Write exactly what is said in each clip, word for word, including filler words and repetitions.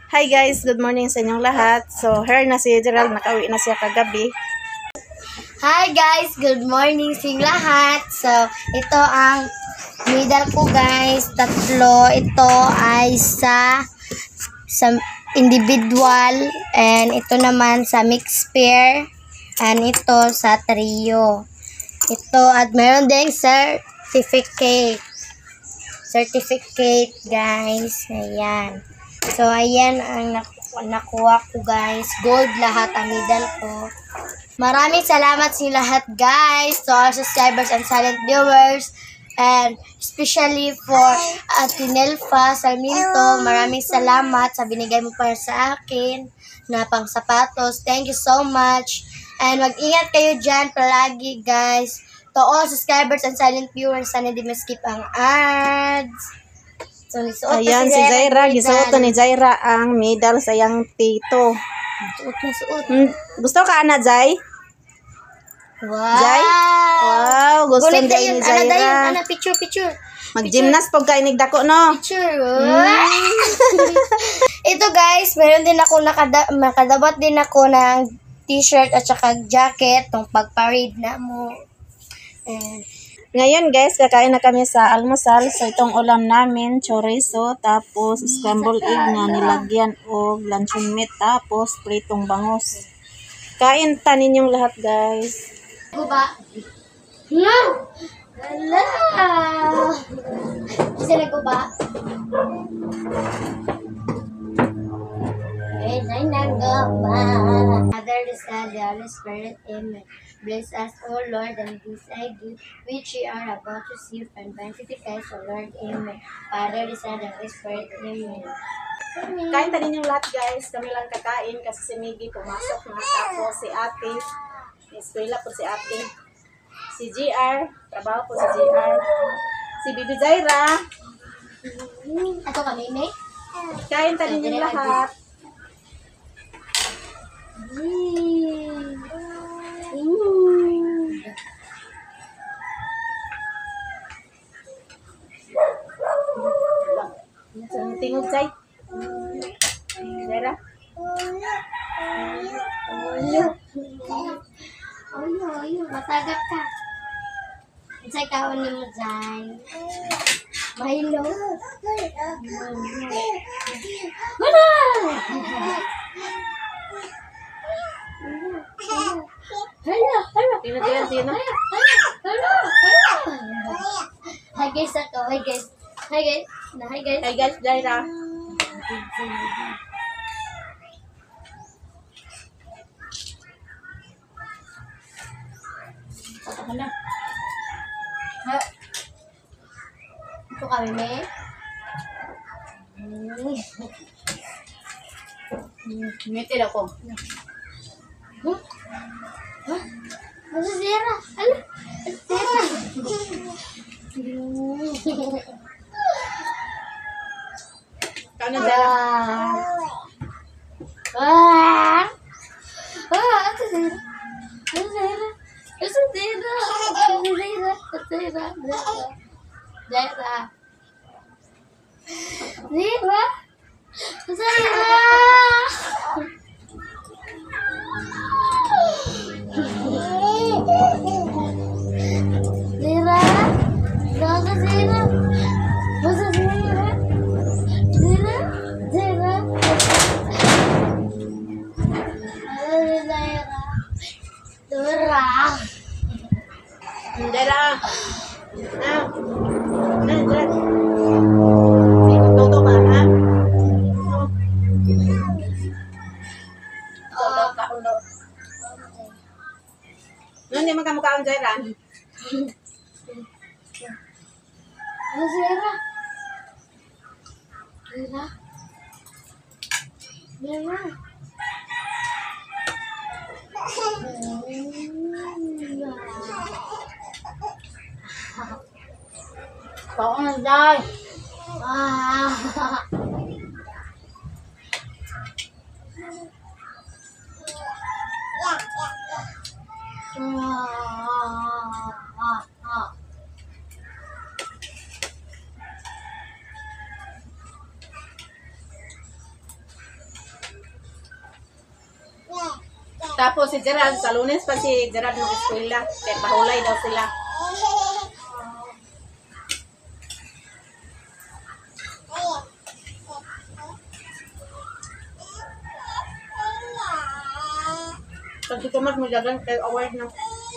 Hi guys, good morning sa inyong lahat. So, here na si Gerald, nakauwi na siya kagabi. Hi guys, good morning sa inyong lahat. So, ito ang middle ko guys, tatlo. Ito ay sa sa individual and ito naman sa mixed pair and ito sa trio. Ito at meron ding certificate. Certificate guys. Ayan. So, ayan ang nakuha ko guys. Gold lahat ang medal ko. Maraming salamat sa lahat guys. To our subscribers and silent viewers. And especially for Atinelfa Sarmiento. Maraming salamat sa binigay mo para sa akin na pang sapatos. Thank you so much. And mag-ingat kayo dyan palagi guys. To all subscribers and silent viewers. Sana di ma-skip ang ads. So, Ayan, si Zaira. Gisuot ni Zaira ang medal sa iyang tito. Suot na suot. Hmm, gusto ka, ana, Zay? Wow! Zay? Wow, gusto Kulit ni na yun. Ano Zaira. dayon? Ano, picture, picture. Mag-gymnast pag kainig dako, no? Picture. Ito guys, meron din ako, nakada nakadabat din ako ng t-shirt at saka jacket tong pag-parade na mo. And, Ngayon guys, kakain na kami sa almusal. So itong ulam namin, chorizo, tapos scrambled egg na nilagyan o luncheon meat, tapos pritong bangus. Kain ta ninyong lahat guys. guba. No! Wala! Kasi nagguba. Ay, ay, nagguba. Father, the Son, the Holy Spirit, Amen. Bless us, O Lord, and this I do, which we are about to see from Vanity Christ, O Lord, Amen. Father, the Son, the Holy Spirit, Amen. Kain ta ninyong lahat guys. Kami lang kakain kasi si Miggy pumasok na. Tapos si ate, eskwela po si ate. Si G R, trabaho po si G R. Si Bibi Zaira. Ato kami, May? Kain ta ninyong lahat. Saan tingog, Zay? Zaira? Ulo. Ulo, ulo. Matagap ka. Isa'y kaon ni mo, Zay. Milo. Wala! Hala, hala. Sino, sino, sino? Hala, hala, hala. Hi guys ako. Hi guys. Hi guys. Na hi guys. Hey guys, Zaira. Ako na. Ha? Ito kami, me. Muted ako. Huh? Huh? Ano si Zara? Ano? Zara. Kano, Zaira? Ah! Ah! Ano si Zara? Ano si Zara? Ano si Zara? Ano si Zara? Ano si Zara? Zara. Zara? Zara? Zira? Zara, Zira? Masa Zira? Zira? Zira? Ano si Zira? Dura. Zaira. Ah. Ah, Zaira. Toto ka, ha? Toto ka, ulo. No, hindi magkamukha ang Zaira. Ano si Zira? Zira? Zira? Bako na, Zay. Ah. Tapos si Gerald, sa Lunes pa si Gerald ng eskwela. Kaya pahulay daw sila. Kasi ko mas magagang kayo award na.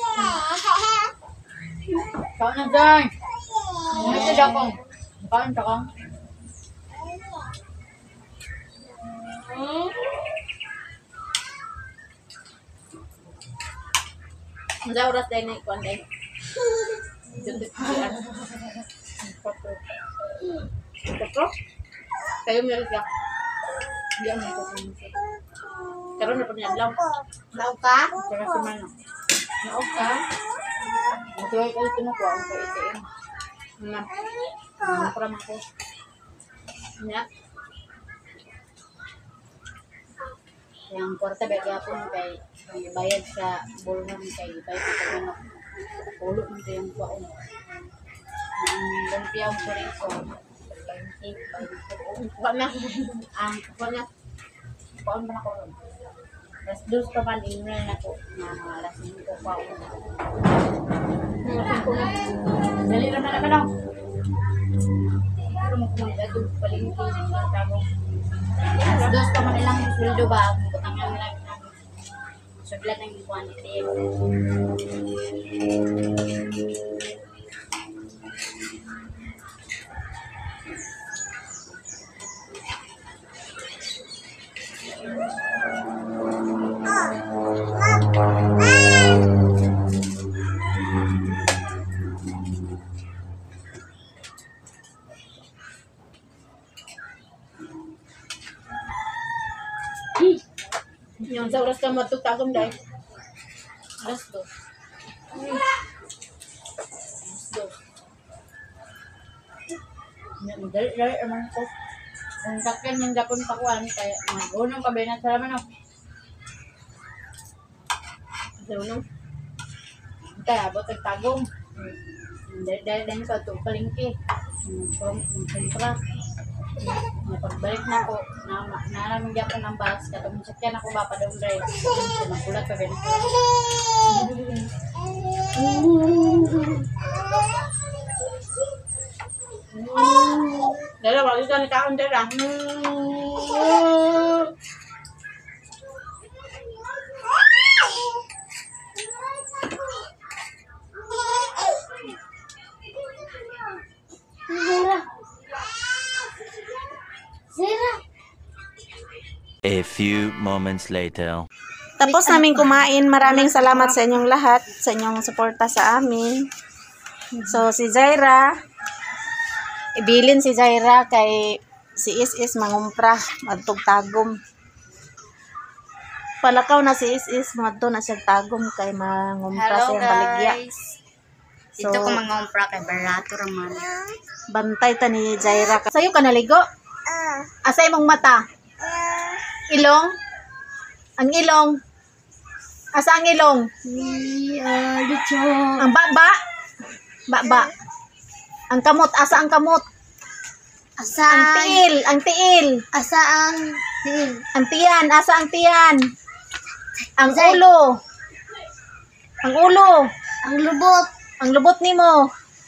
Kaon na dyan. Ito daw kong. Kaon ka kong. Ang oras dahil na ikuan dahil. Patro? Kayo meron siya. Hindi ang may kukunin siya. Karoon na po niya lang. Naog ka? Kaya si Mano. Naog ka. Matuloy ka ito na ko. Ang ka ito eh. Nga. Ano para ko. Nga. Yung kwarta ba kaya po kay kay bayad sa bulong kay bayad sa manok. Pulo mo ito yung kuwaon. Ang lumpia ang chorizo. Kuha na. Ang Kuha na. kuwaon ba na ko ron? Tapos dos pa man email na ko na alas ko kuwaon. Dali naman na ka daw. Pero magkulit at yung palingki ng tagong. Alas dos pa man ilang sweldo ba? Butang lang lang. Saglat ng quantity. Yung sa oras ka matutagom dahil. Alas dos. Alas dos. Dali-dali naman ko. Ang sakyan yung gapon pakuan, kaya mag-unong kabinet sa laman ako. Ano? Kaya abot ang tagong. Dahil din ko ito palingki. From kontra. Pagbalik na ako, na naraming gapon ng bus, katong sakyan ako ba pa doon drive. Nagulat pa ganito. Dala, wala ka ni kaon dala. A few moments later. Tapos namin kumain. Maraming salamat sa inyong lahat, sa inyong suporta sa amin. So, si Jaira, ibilin si Jaira kay si Is-Is mangumpra, magtugtagom. Palakaw na si Is-Is, madto na siya tagom kay mangumpra Hello siya baligya. guys. So, Dito ko mangumpra kay barato raman. bantay ta ni Jaira. Sa'yo ka naligo? Asay mong mata? Ilong? Ang ilong? Asa ang ilong? Ang baba? Baba. Ang kamot, asa ang kamot? Asa Ang tiil, ang tiil. Asa ang tiil? Ang tiyan, asa ang tiyan? Ang Zay. ulo. Ang ulo. Ang lubot. Ang lubot nimo.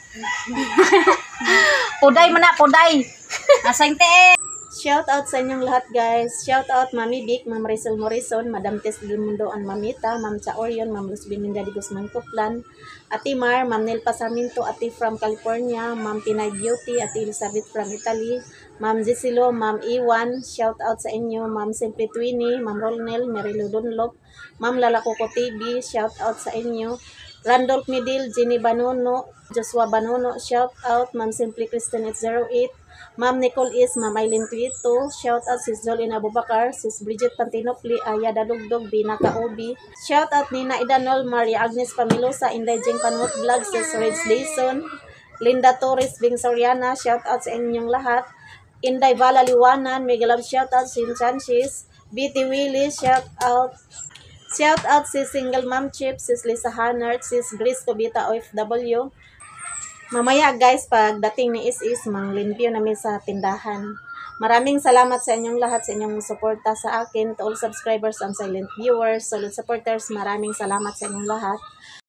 Puday mo na, puday. Asa ang tiil? Shout out sa inyong lahat guys. Shout out Mami Vic, Ma'am Rizal Morrison, Madam Tess Gimundo and Mamita, Ma'am Cha Orion, Ma'am Luz Biminda de Guzman Coplan, Ati Mar, Ma'am Nel Pasaminto, Ati from California, Ma'am Pinay Beauty, Ati Elizabeth from Italy, Ma'am Gisilo, Ma'am Iwan, shout out sa inyo, Ma'am Simply Twinnie, Ma'am Rolnel, Merilo Dunlop, Ma'am Lalacoco T V, shout out sa inyo, Randolph Midil, Jenny Banono, Joshua Banono, shout out, Ma'am Simply Kristen eight zero eight, Ma'am Nicole is, Ma'am Eileen Tuito, shout out Sis Jolene Abubakar, Sis Bridget Pantinopli, Aya Dalugdog, Bina Kaubi, shout out Nina Idanol, Maria Agnes Pamilosa, Inday Jing Panut Vlog, Sis Reds Dayson, Linda Torres, Bing Soriana, shout out sa inyong lahat, Inday Vala Liwanan, Miguel Love, shout out Sin Chanchis, B T Willis, shout out, shout out Sis Single Mom Chip, Sis Lisa Hanart, Sis Grace Cobita O F W. Mamaya guys, pag dating ni Is-Is, manglimpyo namin sa tindahan. Maraming salamat sa inyong lahat, sa inyong suporta sa akin, to all subscribers and silent viewers, solid supporters, maraming salamat sa inyong lahat.